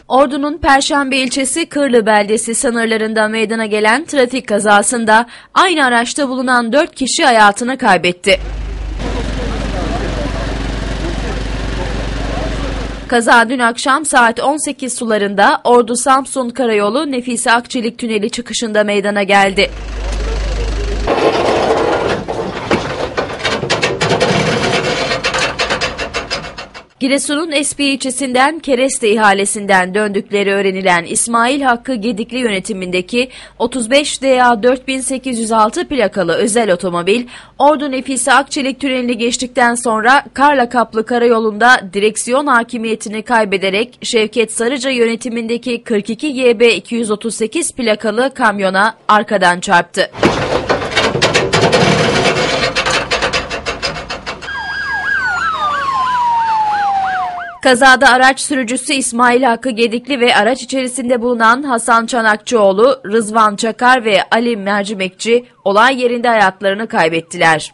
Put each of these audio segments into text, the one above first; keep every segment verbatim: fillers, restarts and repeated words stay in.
Ordu'nun Perşembe ilçesi Kırlı beldesi sınırlarında meydana gelen trafik kazasında aynı araçta bulunan dört kişi hayatını kaybetti. Kaza dün akşam saat on sekiz sularında Ordu-Samsun Karayolu Nefise Akçelik Tüneli çıkışında meydana geldi. Giresun'un Espi ilçesinden Kereste ihalesinden döndükleri öğrenilen İsmail Hakkı Gedikli yönetimindeki otuz beş D A dört bin sekiz yüz altı plakalı özel otomobil, Ordu Nefise Akçelik Tüneli'ni geçtikten sonra karla kaplı karayolunda direksiyon hakimiyetini kaybederek Şevket Sarıca yönetimindeki kırk iki G B iki yüz otuz sekiz plakalı kamyona arkadan çarptı. Kazada araç sürücüsü İsmail Hakkı Gedikli ve araç içerisinde bulunan Hasan Çanakçıoğlu, Rızvan Çakar ve Ali Mercimekçi olay yerinde hayatlarını kaybettiler.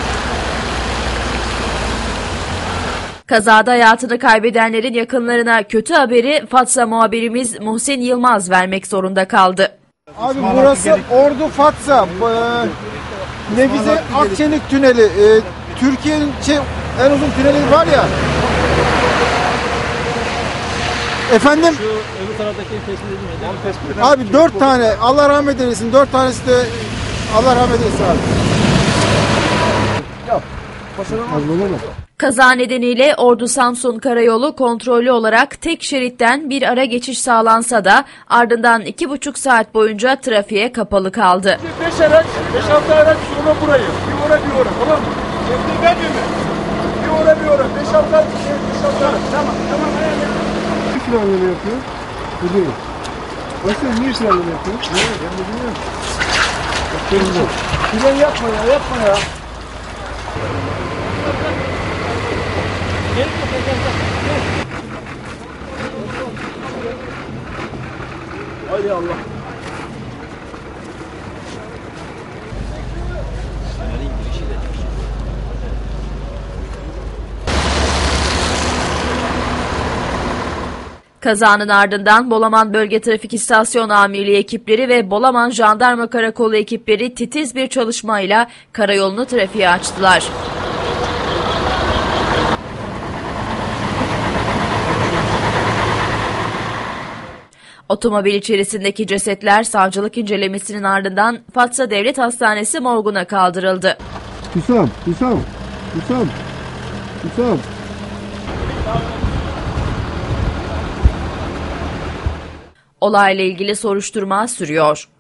Kazada hayatını kaybedenlerin yakınlarına kötü haberi Fatsa muhabirimiz Muhsin Yılmaz vermek zorunda kaldı. Abi burası Ordu Fatsa, e, Nefise Akçelik Tüneli, e, Türkiye'nin şey, en uzun tüneli var ya. Efendim? Şu öbür taraftaki tespit edilmedi. Abi dört tane, Allah rahmet eylesin, dört tanesi de Allah rahmet eylesin abi. Yok, başaramadım. Kaza nedeniyle Ordu-Samsun Karayolu kontrollü olarak tek şeritten bir ara geçiş sağlansa da ardından iki buçuk saat boyunca trafiğe kapalı kaldı. Beş araç, beş altı araç sonra burayı. Bir ora bir ora, tamam mı? Şimdi ben mi? Bir ora bir ora, beş altı araç, beş altı araç. Tamam, tamam. Ne planlama yapıyor? Bu değil. Başka niye planlama yapıyor? Ne? Ben de bilmiyorum. Bakıyorum. Plan yapma ya, yapma ya. Haydi Allah. Kazanın ardından Bolaman Bölge Trafik İstasyon Amirliği ekipleri ve Bolaman Jandarma Karakolu ekipleri titiz bir çalışmayla karayolunu trafiğe açtılar. Otomobil içerisindeki cesetler savcılık incelemesinin ardından Fatsa Devlet Hastanesi morguna kaldırıldı. Hüsam, Hüsam, Hüsam, Hüsam. Olayla ilgili soruşturma sürüyor.